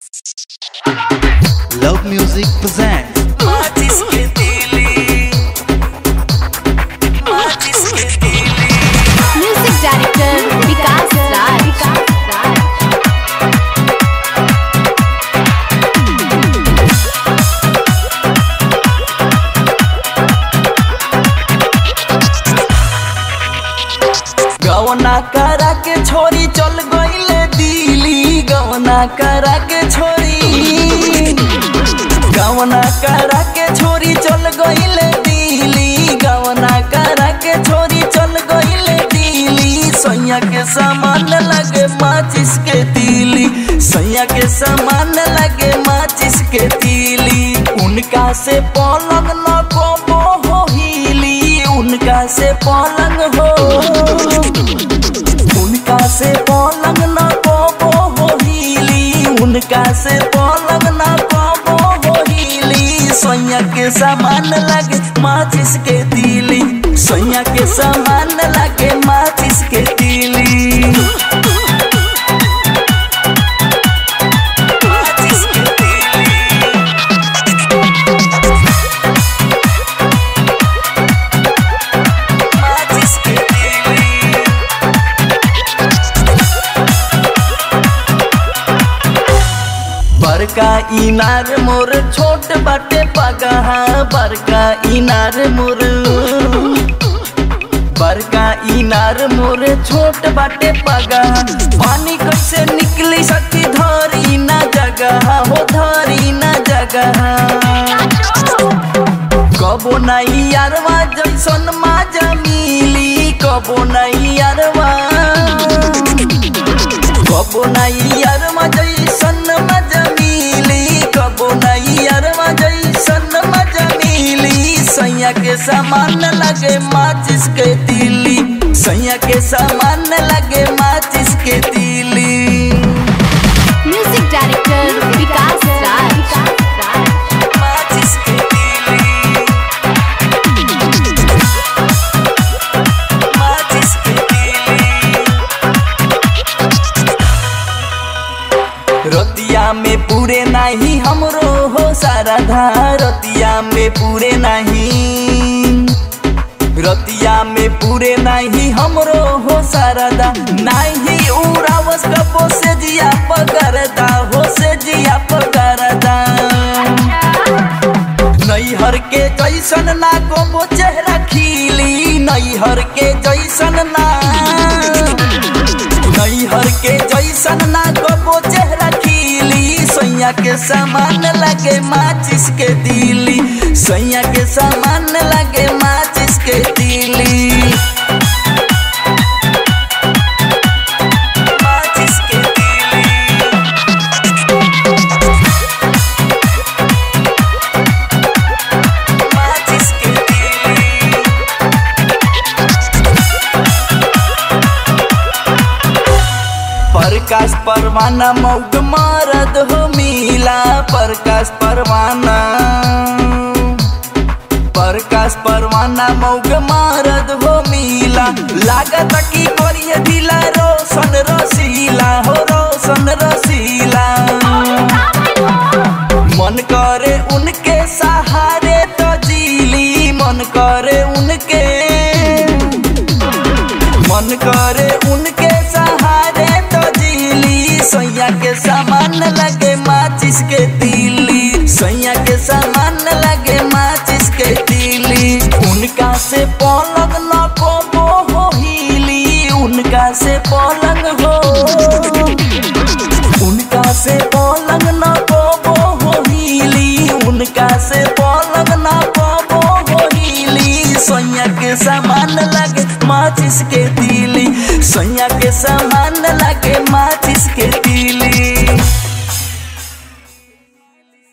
Love Music presents Music director Vikas Raj. गवना करा के छोरी चल गईले दिल्ली। गवना करा के छोरी चल गईले दिल्ली। गवना करा के छोरी चल गईले दिल्ली। सैया के सामान लगे माचिस के तीली। सैया के सामान लगे माचिस के तीली। उनका से पलंग न को हो हिली। उनका से पलंग हो, उनका से पलंग न को हो हिली। उनका से पलंग न को हो हिली। सैया के सामान लगे माचिस के तीली। सैया के सामान लगे माचिस के तीली। बड़का इनार मोर छोट बाटे पगहा। बड़का इनार मोर, बड़का इनार मोर छोट बाटे पगहा। पानी कैसे निकली सकी धरी ना जगह हो, धरी ना जगह। कबो नहीं यारवा जैसन माजा मिली। कबो नहीं यारवा, कबो नहीं यारवा जैसन मजा मिली। कबो नहीं यारवा जैसन मजा मिली। सैया के सामान लगे माचिस के तीली। सैया के सामान लगे माचिस के तीली। Music director Vikas Raj. माचिस के तीली, माचिस के तीली। रतिया में पूरे नहीं हमरो हो सारा धा। रतिया में पूरे नहीं, रतिया में पूरे नहीं हमरो हो सारा दा। नहीं उड़ावस कबो से जिया पकड़दा हो, से जिया पकड़दा। नैहर के जैसन ना कबो चेहरा खिली। नैहर के जैसन ना, नैहर के जैसन ना कबो चेहरा खिली। सैया के सामान लगे माचिस के तीली। सैया के सामान लगे माचिस के तीली। माचिस के तीली, माचिस के तीली। प्रकाश परवाना मौग मरद हो मिला। प्रकाश परवाना, प्रकाश परवाना मौग मरद हो मिला। लागत की करिए दिला रोशन रसीला हो, रोशन रसीला। मन करे उनके सहारे तो जीली। मन करे उनके, मन करे उनके सहारे तो जीली। सैया के सामान लगे माचिस के तीली। सैया के सामान लगे माचिस के तीली। उनका से पलंग न को हो हिली। उनका से पलंग हो, उनका से पलंग न को हो हिली। उनका से पलंग न को हो हिली। सैया के सामान लगे माचिस के तीली। सैया के सामान